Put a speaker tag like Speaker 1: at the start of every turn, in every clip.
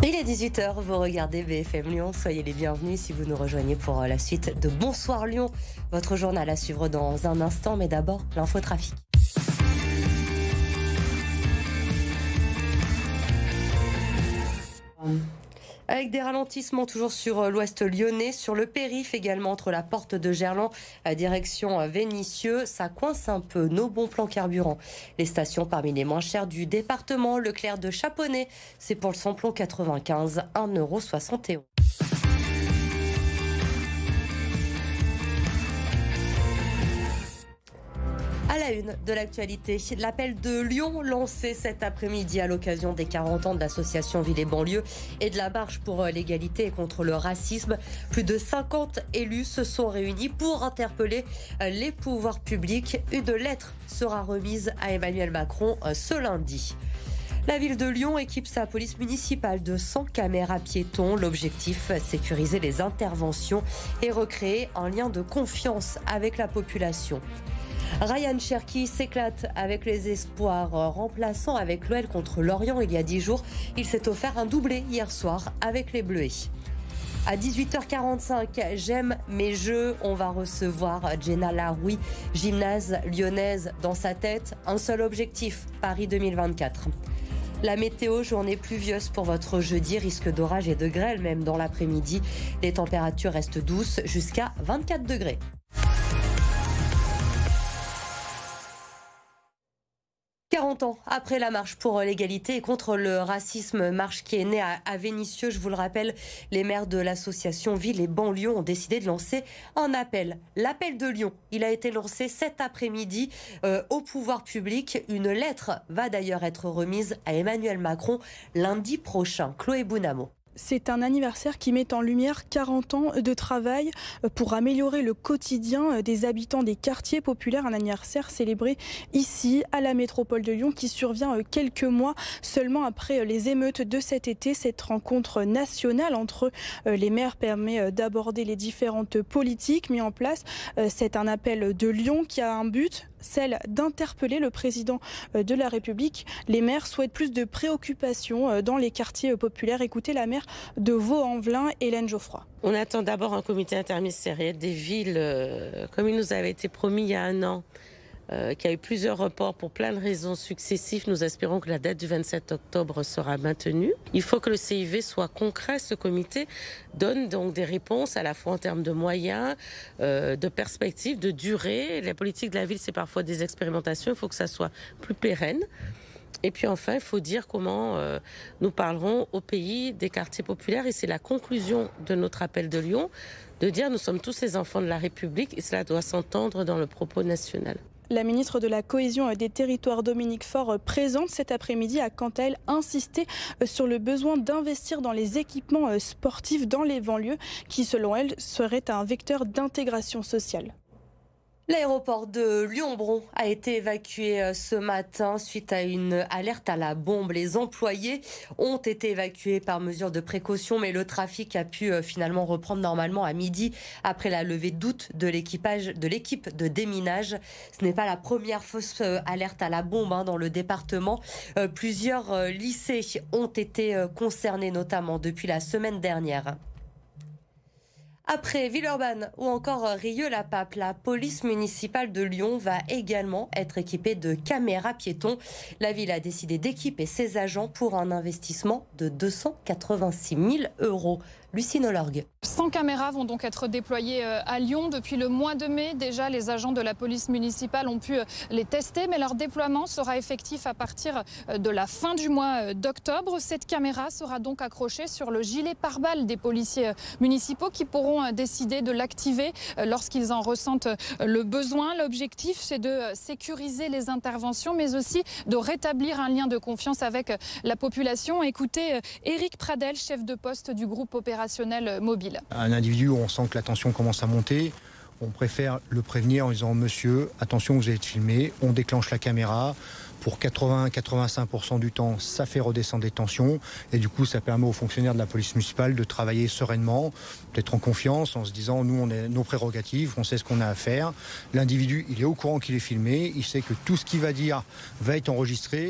Speaker 1: Il est 18h, vous regardez BFM Lyon, soyez les bienvenus si vous nous rejoignez pour la suite de Bonsoir Lyon, votre journal à suivre dans un instant, mais d'abord l'infotrafic. Avec des ralentissements toujours sur l'ouest lyonnais, sur le périph' également entre la porte de Gerland direction Vénissieux. Ça coince un peu nos bons plans carburant. Les stations parmi les moins chères du département, Leclerc de Chaponnet, c'est pour le samplon 95, 1,71 €. À la une de l'actualité, l'appel de Lyon lancé cet après-midi à l'occasion des 40 ans de l'association Ville et Banlieue et de la marche pour l'égalité et contre le racisme. Plus de 50 élus se sont réunis pour interpeller les pouvoirs publics. Une lettre sera remise à Emmanuel Macron ce lundi. La ville de Lyon équipe sa police municipale de 100 caméras piétons. L'objectif, sécuriser les interventions et recréer un lien de confiance avec la population. Ryan Cherki s'éclate avec les espoirs, remplaçant avec l'OL contre Lorient il y a 10 jours. Il s'est offert un doublé hier soir avec les Bleuets. À 18h45, j'aime mes jeux. On va recevoir Jenna Laroui, gymnase lyonnaise dans sa tête. Un seul objectif, Paris 2024. La météo, journée pluvieuse pour votre jeudi, risque d'orage et de grêle même dans l'après-midi. Les températures restent douces jusqu'à 24 degrés. Ans après la marche pour l'égalité et contre le racisme, marche qui est née à Vénissieux, je vous le rappelle, les maires de l'association Ville et Banlieue ont décidé de lancer un appel. L'appel de Lyon, il a été lancé cet après-midi au pouvoir public. Une lettre va d'ailleurs être remise à Emmanuel Macron lundi prochain. Chloé Bounamo.
Speaker 2: C'est un anniversaire qui met en lumière 40 ans de travail pour améliorer le quotidien des habitants des quartiers populaires. Un anniversaire célébré ici à la métropole de Lyon qui survient quelques mois seulement après les émeutes de cet été. Cette rencontre nationale entre les maires permet d'aborder les différentes politiques mises en place. C'est un appel de Lyon qui a un but, celle d'interpeller le président de la République. Les maires souhaitent plus de préoccupations dans les quartiers populaires. Écoutez la maire de Vaux-en-Velin, Hélène Geoffroy.
Speaker 3: On attend d'abord un comité interministériel des villes, comme il nous avait été promis il y a un an, qui a eu plusieurs reports pour plein de raisons successives. Nous espérons que la date du 27 octobre sera maintenue. Il faut que le CIV soit concret. Ce comité donne donc des réponses à la fois en termes de moyens, de perspectives, de durée. La politique de la ville, c'est parfois des expérimentations. Il faut que ça soit plus pérenne. Et puis enfin, il faut dire comment nous parlerons au pays des quartiers populaires. Et c'est la conclusion de notre appel de Lyon, de dire nous sommes tous les enfants de la République et cela doit s'entendre dans le propos national.
Speaker 2: La ministre de la Cohésion des Territoires, Dominique Faure, présente cet après-midi, a quant à elle insisté sur le besoin d'investir dans les équipements sportifs dans les banlieues qui, selon elle, serait un vecteur d'intégration sociale.
Speaker 1: L'aéroport de Lyon-Bron a été évacué ce matin suite à une alerte à la bombe. Les employés ont été évacués par mesure de précaution, mais le trafic a pu finalement reprendre normalement à midi après la levée de doute de l'équipe de déminage. Ce n'est pas la première fausse alerte à la bombe dans le département. Plusieurs lycées ont été concernés, notamment depuis la semaine dernière. Après Villeurbanne ou encore Rieux-la-Pape, la police municipale de Lyon va également être équipée de caméras piétons. La ville a décidé d'équiper ses agents pour un investissement de 286 000 €. Lucine Olorgue.
Speaker 4: 100 caméras vont donc être déployées à Lyon. Depuis le mois de mai, déjà, les agents de la police municipale ont pu les tester, mais leur déploiement sera effectif à partir de la fin du mois d'octobre. Cette caméra sera donc accrochée sur le gilet pare-balles des policiers municipaux qui pourront décider de l'activer lorsqu'ils en ressentent le besoin. L'objectif, c'est de sécuriser les interventions, mais aussi de rétablir un lien de confiance avec la population. Écoutez Éric Pradel, chef de poste du groupe opérationnel mobile.
Speaker 5: Un individu où on sent que la tension commence à monter, on préfère le prévenir en disant « Monsieur, attention, vous allez être filmé », on déclenche la caméra. Pour 80-85% du temps, ça fait redescendre les tensions et du coup, ça permet aux fonctionnaires de la police municipale de travailler sereinement, d'être en confiance, en se disant nous, on a nos prérogatives, on sait ce qu'on a à faire. L'individu, il est au courant qu'il est filmé, il sait que tout ce qu'il va dire va être enregistré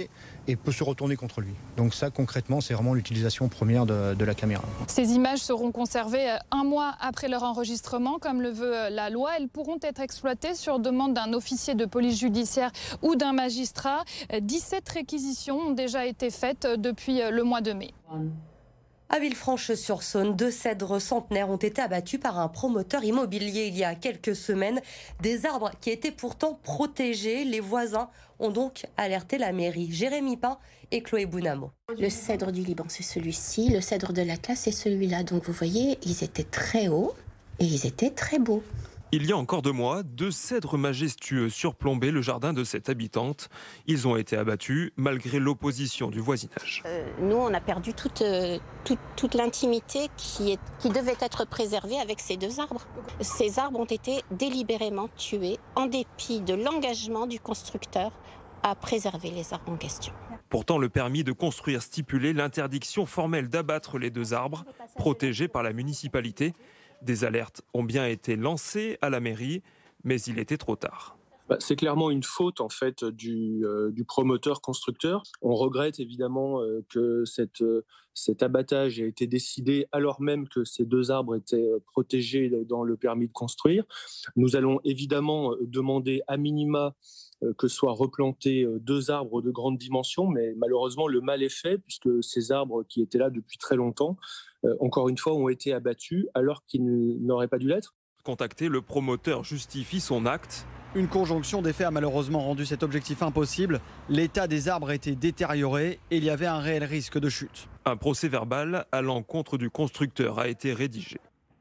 Speaker 5: et peut se retourner contre lui. Donc ça, concrètement, c'est vraiment l'utilisation première de la caméra.
Speaker 4: Ces images seront conservées 1 mois après leur enregistrement, comme le veut la loi. Elles pourront être exploitées sur demande d'un officier de police judiciaire ou d'un magistrat. 17 réquisitions ont déjà été faites depuis le mois de mai.
Speaker 1: À Villefranche-sur-Saône, 2 cèdres centenaires ont été abattus par un promoteur immobilier il y a quelques semaines. Des arbres qui étaient pourtant protégés. Les voisins ont donc alerté la mairie. Jérémy Pain et Chloé Bounamo.
Speaker 6: Le cèdre du Liban, c'est celui-ci. Le cèdre de l'Atlas, c'est celui-là. Donc vous voyez, ils étaient très hauts et ils étaient très beaux.
Speaker 7: Il y a encore 2 mois, 2 cèdres majestueux surplombaient le jardin de cette habitante. Ils ont été abattus malgré l'opposition du voisinage.
Speaker 6: Nous, on a perdu toute l'intimité qui devait être préservée avec ces 2 arbres. Ces arbres ont été délibérément tués en dépit de l'engagement du constructeur à préserver les arbres en question.
Speaker 7: Pourtant, le permis de construire stipulait l'interdiction formelle d'abattre les 2 arbres, protégés par la municipalité. Des alertes ont bien été lancées à la mairie, mais il était trop tard.
Speaker 8: C'est clairement une faute en fait du promoteur constructeur. On regrette évidemment que cet abattage ait été décidé alors même que ces 2 arbres étaient protégés dans le permis de construire. Nous allons évidemment demander à minima que soient replantés 2 arbres de grande dimension, mais malheureusement le mal est fait puisque ces arbres qui étaient là depuis très longtemps, encore une fois, ont été abattus alors qu'ils n'auraient pas dû l'être.
Speaker 7: Contacté, le promoteur justifie son acte.
Speaker 9: Une conjonction des faits a malheureusement rendu cet objectif impossible. L'état des arbres était détérioré et il y avait un réel risque de chute.
Speaker 7: Un procès-verbal à l'encontre du constructeur a été rédigé.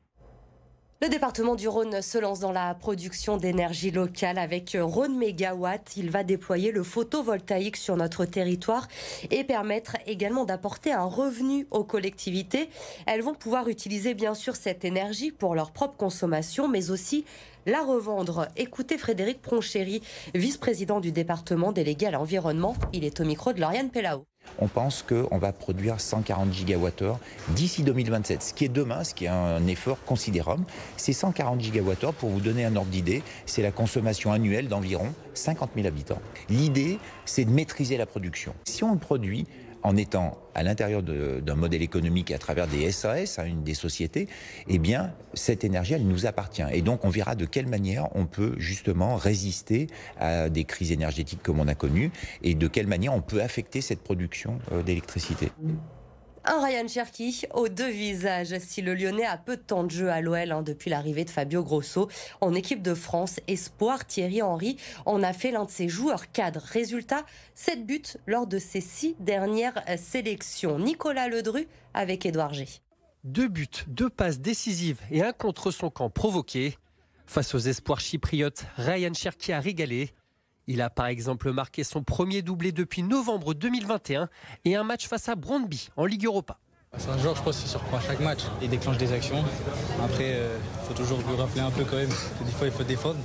Speaker 1: Le département du Rhône se lance dans la production d'énergie locale avec Rhône Mégawatt. Il va déployer le photovoltaïque sur notre territoire et permettre également d'apporter un revenu aux collectivités. Elles vont pouvoir utiliser bien sûr cette énergie pour leur propre consommation, mais aussi la revendre. Écoutez Frédéric Pronchéry, vice-président du département délégué à l'environnement. Il est au micro de Lauriane Pellao.
Speaker 10: On pense qu'on va produire 140 gigawattheures d'ici 2027, ce qui est demain, ce qui est un effort considérable. Ces 140 gigawattheures, pour vous donner un ordre d'idée, c'est la consommation annuelle d'environ 50 000 habitants. L'idée, c'est de maîtriser la production. Si on le produit en étant à l'intérieur d'un modèle économique à travers des SAS, une des sociétés, eh bien, cette énergie, elle nous appartient. Et donc, on verra de quelle manière on peut justement résister à des crises énergétiques comme on a connues et de quelle manière on peut affecter cette production d'électricité.
Speaker 1: Un Ryan Cherki aux 2 visages. Si le Lyonnais a peu de temps de jeu à l'OL depuis l'arrivée de Fabio Grosso en équipe de France, espoir Thierry Henry en a fait l'un de ses joueurs cadres. Résultat, 7 buts lors de ses 6 dernières sélections. Nicolas Ledru avec Édouard G.
Speaker 11: 2 buts, 2 passes décisives et un contre son camp provoqué. Face aux espoirs chypriotes, Ryan Cherki a régalé. Il a par exemple marqué son premier doublé depuis novembre 2021 et un match face à Brøndby en Ligue Europa.
Speaker 12: C'est un joueur, je pense, qui surprend à chaque match. Il déclenche des actions. Après, il faut toujours lui rappeler un peu quand même que des fois, il faut défendre.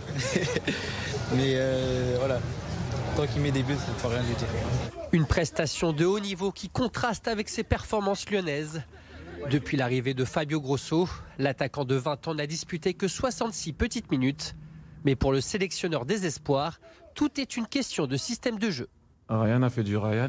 Speaker 12: Mais voilà, tant qu'il met des buts, ça ne peut rien lui dire.
Speaker 11: Une prestation de haut niveau qui contraste avec ses performances lyonnaises. Depuis l'arrivée de Fabio Grosso, l'attaquant de 20 ans n'a disputé que 66 petites minutes. Mais pour le sélectionneur des espoirs, tout est une question de système de jeu.
Speaker 13: Ryan a fait du Ryan.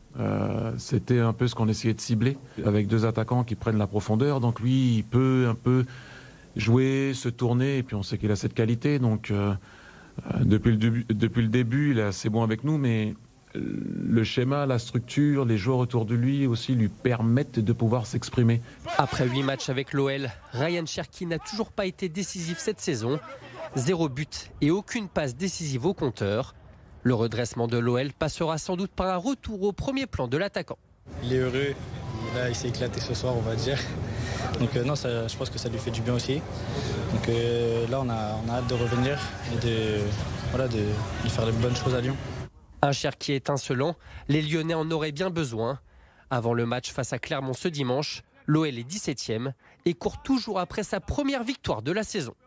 Speaker 13: C'était un peu ce qu'on essayait de cibler, avec 2 attaquants qui prennent la profondeur. Donc lui, il peut un peu jouer, se tourner, et puis on sait qu'il a cette qualité. Donc depuis le début, il est assez bon avec nous, mais le schéma, la structure, les joueurs autour de lui aussi lui permettent de pouvoir s'exprimer.
Speaker 11: Après 8 matchs avec l'OL, Ryan Cherki n'a toujours pas été décisif cette saison. 0 but et aucune passe décisive au compteur. Le redressement de l'OL passera sans doute par un retour au premier plan de l'attaquant.
Speaker 12: Il est heureux, là il s'est éclaté ce soir on va dire. Donc non, je pense que ça lui fait du bien aussi. Donc là on a hâte de revenir et de faire les bonnes choses à Lyon.
Speaker 11: Un Cherki étincelant, les Lyonnais en auraient bien besoin. Avant le match face à Clermont ce dimanche, l'OL est 17e et court toujours après sa première victoire de la saison.